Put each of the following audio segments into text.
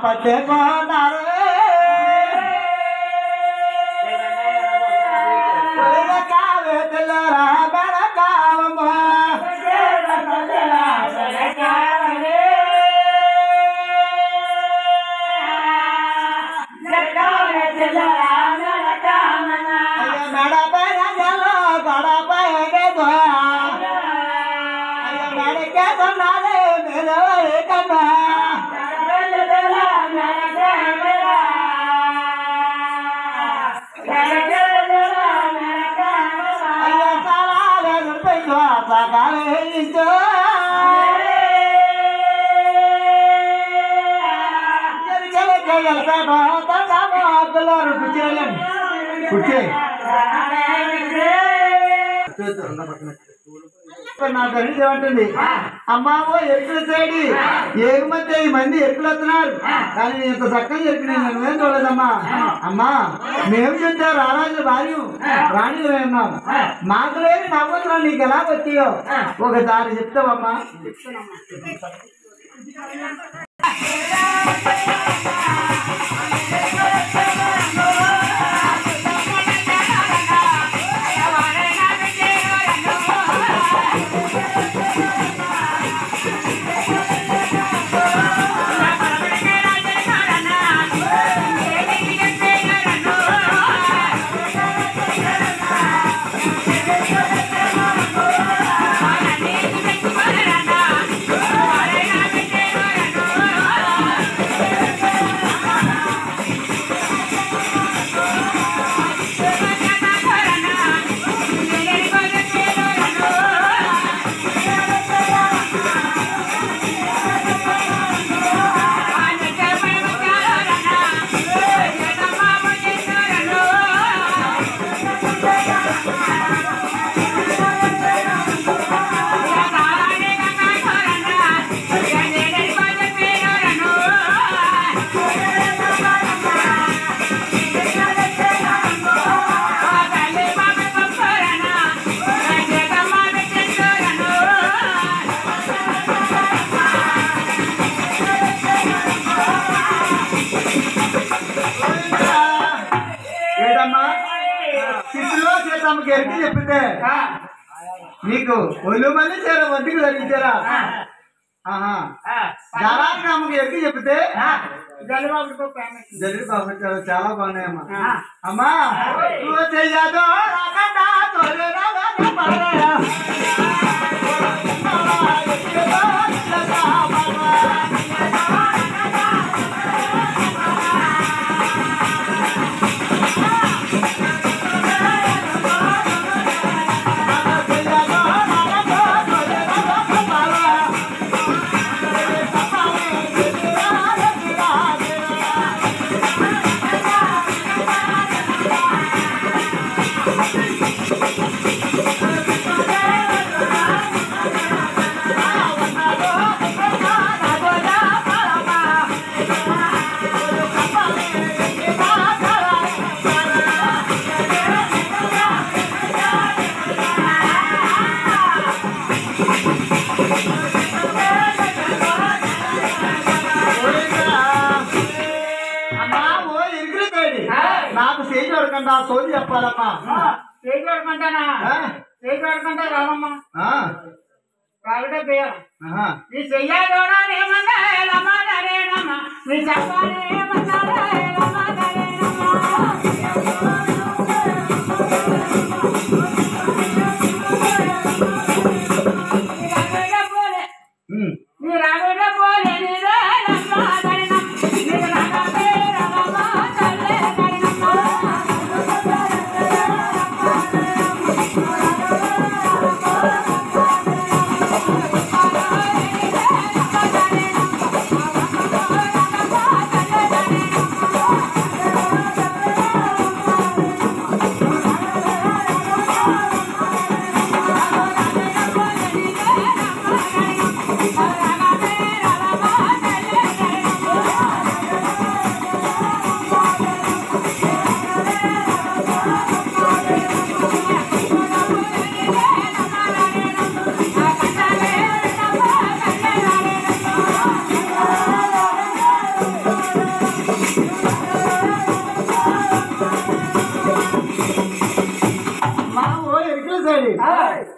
పట్టుకున్నారు కావేతులరా బెళకావమ్మ మెడపైన జల్లు గడపైన మెడకేతున్నారే మీరు కన్నా నా తల్లి ఏమంటుంది అమ్మావో ఎరుకుల సైడి ఏమంటే ఈ మంది ఎరుకులు వస్తున్నారు కానీ నేను ఇంత చక్కగా ఎరుకునే నువ్వేం చూడలేదమ్మా అమ్మా మేము చెప్తా రారాజు భార్య రాణిలు ఉన్నాం మాకు లేని నవ్వుతున్నాం నీకు ఎలా వచ్చాయో ఒకసారి చెప్తావమ్మా ఎరికి చెప్పితే నీకు ఒళ్ళు మంది చేరా ఒంటికి జరిగించారా జలాగ్రామకి ఎరికి చెప్పితే జల్లి పంపించారు చాలా బాగున్నాయమ్మా అమ్మా నువ్వు చెయ్యదో నాకు చేయి చూడకుండా సోది చెప్పాలమ్మా చేయి చూడకుంటానా చేయి చూడకుంటా రామమ్మా రావిడే పేరు నీ చెయ్యాలోనేమన్నా నీ చెప్పాలేమన్నా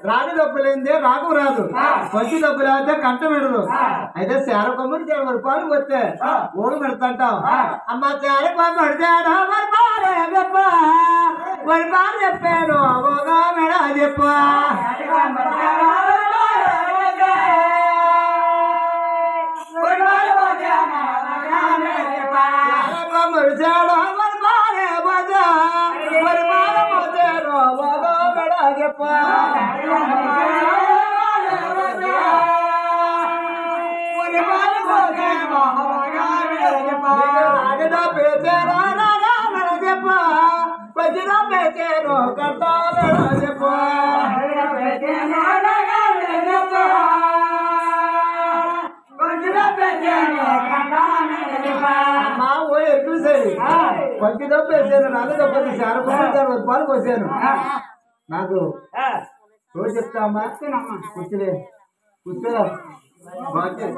రాగి డబ్బు లేదే రాగు రాదు, పచ్చి డబ్బు లేకపోతే కంట పెడదు. అయితే చేర కొమ్మడి 20 రూపాయలు వస్తే ఊరు పెడతాంటావు. అమ్మ చేర కొమ్మడి చెప్పాను ఓగా మెడ చెప్పు పచ్చి డబ్బు వేసాను, నాకు డబ్బు శారపాలు పోసాను. నాకు రోజు చెప్తామా కూర్చులే కూర్చో బాగా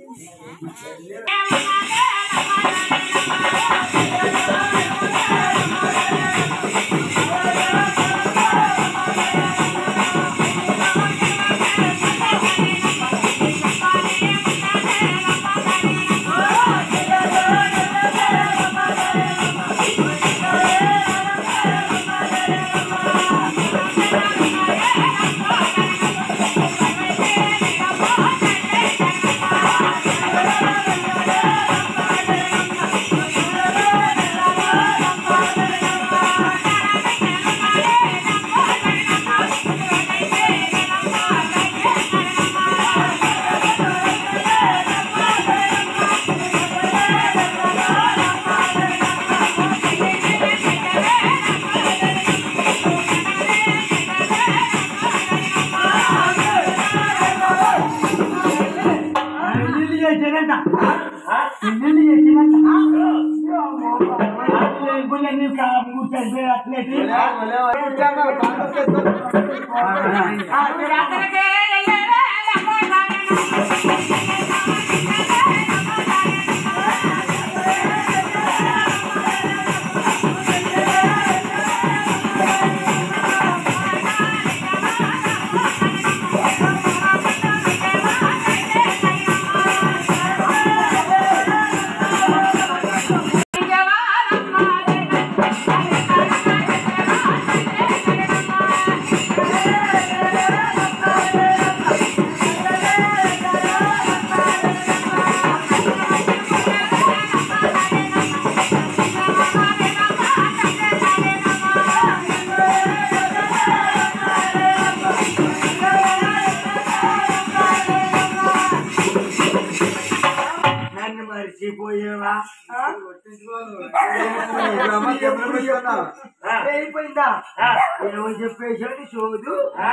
అయిపోయిందా ఏమో చెప్పేసాడు చోదు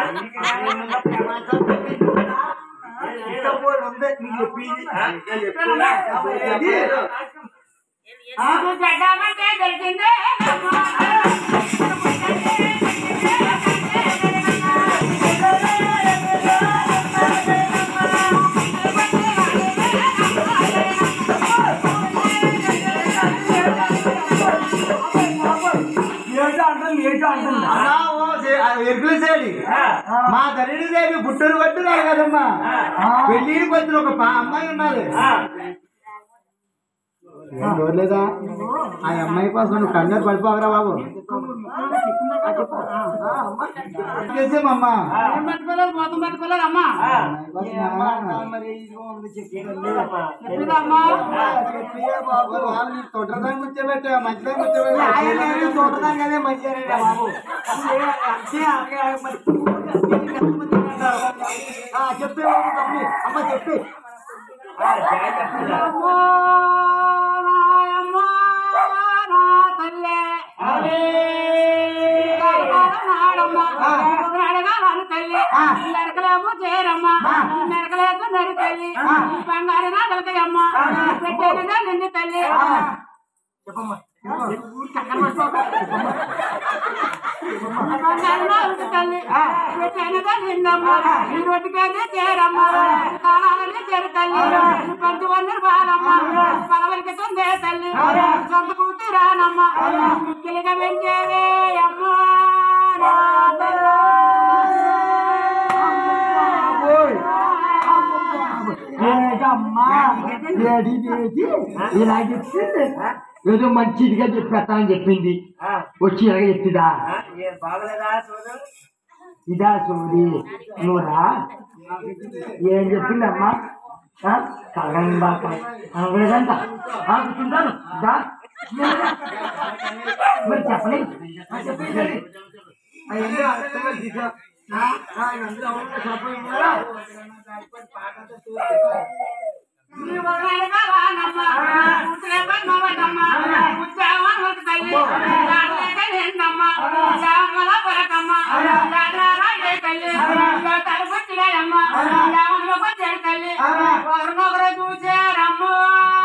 తెలిసిందే ఎరుకుల సైడి మా తల్లి దేవి పుట్టూరు పట్టున్నారు కదమ్మా. పెళ్లి వచ్చిన ఒక అమ్మాయి ఉన్నది. లేదా ఆ అమ్మాయి కోసం నువ్వు కంగారు పడిపోవరా బాబు. చేసేమమ్మా తొట్టదాన్ని కూర్చోబెట్టా మంచిగా కూర్చోబెట్టే మంచిగా బాబు. చెప్పే అమ్మ చెప్పి మెరకలేమో చేరమ్మ మెరకలేదు నరి తల్లి బంగారు నాగలకయ్యమ్మ పెట్టేదిగా నిండి తల్లి చెప్పమ్మా తల్లి పెట్టేదిగా నిందమ్మ ఈ రోడ్డుకేది చేరమ్మ కాలాలని చేరు తల్లి పంచవన్నీ బాలమ్మ పలవలికి తుందే తల్లి సొంత కూతురు రానమ్మ మిక్కిలిగా పెంచేదే అమ్మ ఇలా చెప్పింది ఏదో మంచిదిగా చెప్పేస్తానని చెప్పింది వచ్చి ఇలాగ చెప్తుందా ఇదా చూడి నువ్వురా ఏం చెప్పిందమ్మా కలగండి అనలేదంట కూర్చుంటాను మరి చెప్పండి చూసారమ్మో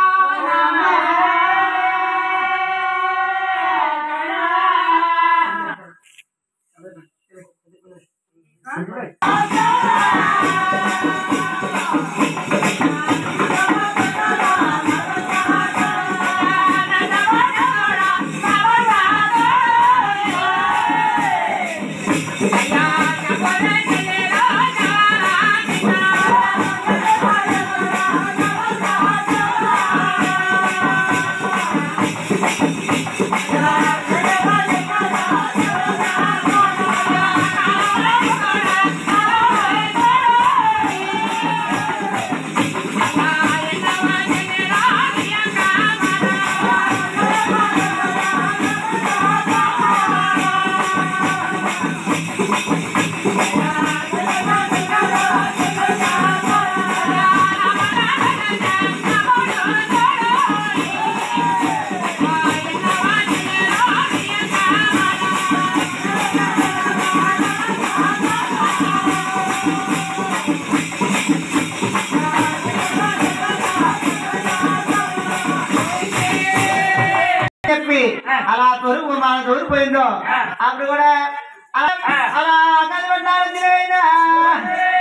అలా తొరుగు మన తోరిపోయిందో అప్పుడు కూడా అలా కలిపడ్డారు